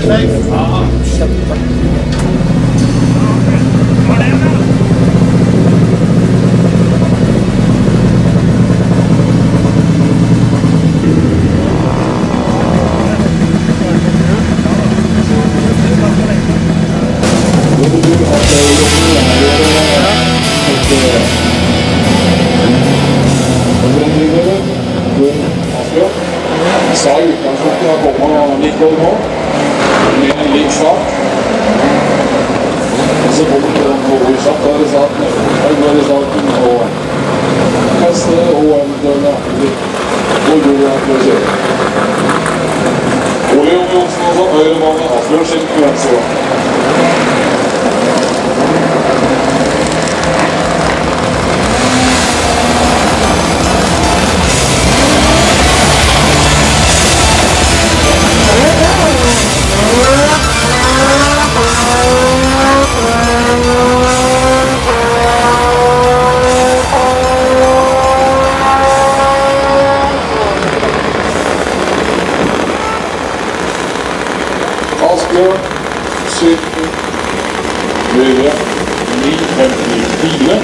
Ja, kjempe. Sa i utgangspunktet at bomma litt gold nå, med litt svart. Og så kom det den over kjapt, da det sa at og kaste og eventuelle hvor gjorde han for å kjøre. Ole Jonsen også, høyre bane, Asbjørn Skilk, venstre. Asbjørn, 17, høyre, 9,54.